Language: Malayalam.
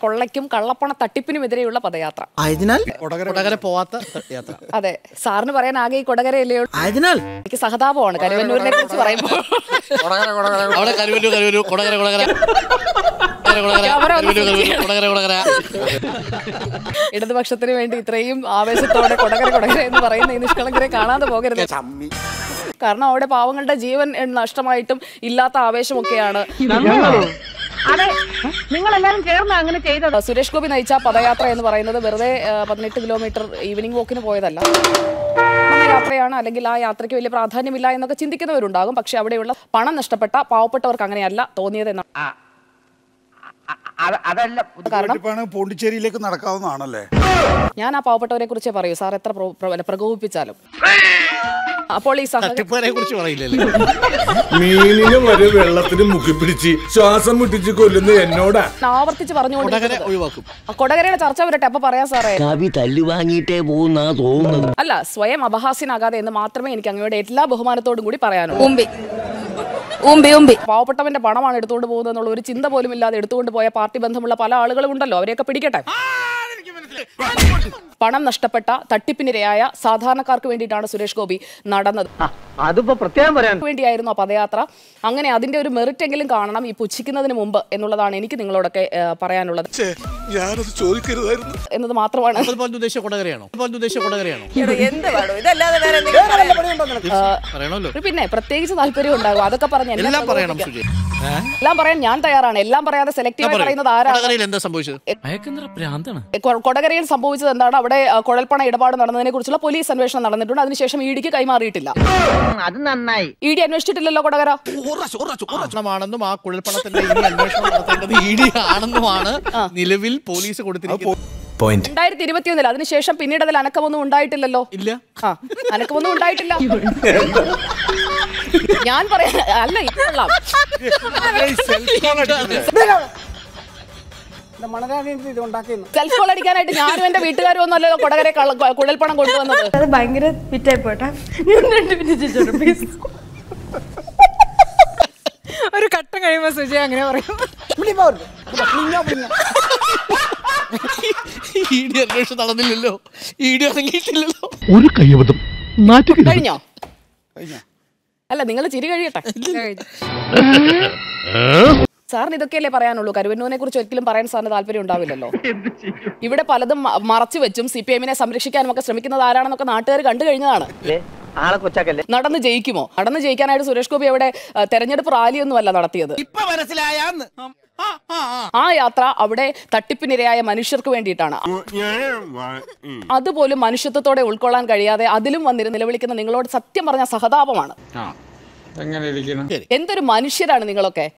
കൊള്ളയ്ക്കും കള്ളപ്പണ തട്ടിപ്പിനുമെതിരെയുള്ള പദയാത്ര. കൊടകര പോവാത്ത യാത്ര. അതെ, സാറിന് പറയാൻ ആകെ ഈ കൊടകരയല്ലേ. എനിക്ക് സഹതാപമാണ് കരുവന്നൂരിനെ കുറിച്ച് പറയുമ്പോൾ. ഇടതുപക്ഷത്തിന് വേണ്ടി ഇത്രയും ആവേശത്തോടെ കൊടകര എന്ന് പറയുന്ന ഈ നിഷ്കളങ്കരെ കാണാതെ പോകരുത്. കാരണം അവിടെ പാവങ്ങളുടെ ജീവൻ നഷ്ടമായിട്ടും ഇല്ലാത്ത ആവേശമൊക്കെയാണ്. സുരേഷ് ഗോപി നയിച്ച പദയാത്ര എന്ന് പറയുന്നത് വെറുതെ 18 കിലോമീറ്റർ ഈവനിങ് വോക്കിന് പോയതല്ല. യാത്രയാണ്, അല്ലെങ്കിൽ ആ യാത്രയ്ക്ക് വലിയ പ്രാധാന്യമില്ല എന്നൊക്കെ ചിന്തിക്കുന്നവരുണ്ടാകും. പക്ഷെ അവിടെയുള്ള പണം നഷ്ടപ്പെട്ട പാവപ്പെട്ടവർക്ക് അങ്ങനെയല്ല തോന്നിയത് എന്നാണ്. കാരണം പോണ്ടിച്ചേരിയിലേക്ക് നടക്കാവുന്നതാണല്ലേ. ഞാൻ ആ പാവപ്പെട്ടവരെ കുറിച്ചേ പറയൂ, സാർ എത്ര പ്രകോപിപ്പിച്ചാലും. അപ്പോൾ ഈ കുറിച്ച് പറയില്ലല്ലോ. മീനിനെ വരെ വെള്ളത്തിന് മുക്കി പിടിച്ച് ശ്വാസം മുട്ടിച്ച് കൊല്ലുന്ന എന്നോടാ ആവർത്തിച്ച് പറഞ്ഞുകൊണ്ട് കൊടകരയുടെ ചർച്ച വരട്ടെ, അപ്പൊ പറയാം സാറേ. അല്ല, സ്വയം അപഹാസ്യനാകാതെ എന്ന് മാത്രമേ എനിക്ക് അങ്ങയുടെ എല്ലാ ബഹുമാനത്തോടും കൂടി പറയാനുള്ളൂ. പാവപ്പെട്ടവന്റെ പണമാണ് എടുത്തുകൊണ്ട് പോകുന്നത് എന്നുള്ള ഒരു ചിന്ത പോലും ഇല്ലാതെ എടുത്തുകൊണ്ട് പോയ പാർട്ടി ബന്ധമുള്ള പല ആളുകളും ഉണ്ടല്ലോ, അവരെയൊക്കെ പിടിക്കട്ടെ. പണം നഷ്ടപ്പെട്ട തട്ടിപ്പിനിരയായ സാധാരണക്കാർക്ക് വേണ്ടിയിട്ടാണ് സുരേഷ് ഗോപി നടന്നത്. വേണ്ടിയായിരുന്നു ആ പദയാത്ര. അങ്ങനെ അതിന്റെ ഒരു മെറിറ്റ് എങ്കിലും കാണണം ഈ പുച്ഛിക്കുന്നതിന് മുമ്പ് എന്നുള്ളതാണ് എനിക്ക് നിങ്ങളോടൊക്കെ പറയാനുള്ളത്. എന്നത് മാത്രമാണ്. പിന്നെ പ്രത്യേകിച്ച് താല്പര്യം ഉണ്ടാകും, അതൊക്കെ പറഞ്ഞു എല്ലാം പറയാൻ ഞാൻ തയ്യാറാണ്. എല്ലാം പറയാതെ സെലക്റ്റീവ് പറയുന്നത് ആരാണ്? കൊടകരയിൽ സംഭവിച്ചത് എന്താണ്? അവിടെ കുഴൽപ്പണ ഇടപാട് നടന്നതിനെ കുറിച്ചുള്ള പോലീസ് അന്വേഷണം നടന്നിട്ടുണ്ട്. അതിനുശേഷം ഇഡിക്ക് കൈമാറിയിട്ടില്ല. അത് നന്നായി. ഇഡി അന്വേഷിച്ചിട്ടില്ലല്ലോ കൊടകര. ആ കുഴൽപ്പണത്തിന്റെ അന്വേഷണം നടത്തേണ്ടത് ഇഡി ആണെന്നുമാണ് നിലവിൽ പോലീസ് കൊടുത്തിരിക്കുന്നത്. 2021 അതിനുശേഷം പിന്നീട് അതിൽ അനക്കമൊന്നും ഉണ്ടായിട്ടില്ലല്ലോ. ഇല്ല, അനക്കമൊന്നും ഉണ്ടായിട്ടില്ല. ഞാൻ പറയാൻ അല്ല, സെൽഫ് കോൾ അടിക്കാനായിട്ട് ഞാനും എന്റെ വീട്ടുകാരും ഒന്നും അല്ലല്ലോ കൊടകരെ കുഴൽപ്പണം കൊണ്ടുവന്നത്. അത് ഭയങ്കര ഫിറ്റായി പോട്ടെ. ഒരു ഘട്ടം കഴിയുമ്പോ സുജയ അങ്ങനെ പറയും. ഇഡി അന്വേഷണം നടന്നില്ലല്ലോ, ഇഡി ഇറങ്ങിയിട്ടില്ലല്ലോ. ഒരു കയ്യബദ്ധം കഴിഞ്ഞോ? അല്ല, നിങ്ങൾ ചിരി കഴിയട്ടെ. സാറിന് ഇതൊക്കെയല്ലേ പറയാനുള്ളൂ? കരുവന്നൂരിനെ കുറിച്ച് ഒരിക്കലും പറയാൻ സാറിന് താല്പര്യം ഉണ്ടാവില്ലല്ലോ. ഇവിടെ പലതും മറച്ചു വെച്ചും CPM-നെ സംരക്ഷിക്കാനും ഒക്കെ ശ്രമിക്കുന്നത് ആരാണെന്നൊക്കെ നാട്ടുകാർ കണ്ടു കഴിഞ്ഞതാണ്. നടന്ന് ജയിക്കുമോ? നടന്ന് ജയിക്കാനായിട്ട് സുരേഷ് ഗോപി അവിടെ തെരഞ്ഞെടുപ്പ് റാലിയൊന്നും അല്ല നടത്തിയത്. ആ യാത്ര അവിടെ തട്ടിപ്പിനിരയായ മനുഷ്യർക്ക് വേണ്ടിയിട്ടാണ്. അതുപോലും മനുഷ്യത്വത്തോടെ ഉൾക്കൊള്ളാൻ കഴിയാതെ അതിലും വന്നിരുന്ന് നിലവിളിക്കുന്ന നിങ്ങളോട് സത്യം പറഞ്ഞ സഹതാപമാണ്. എന്തൊരു മനുഷ്യരാണ് നിങ്ങളൊക്കെ.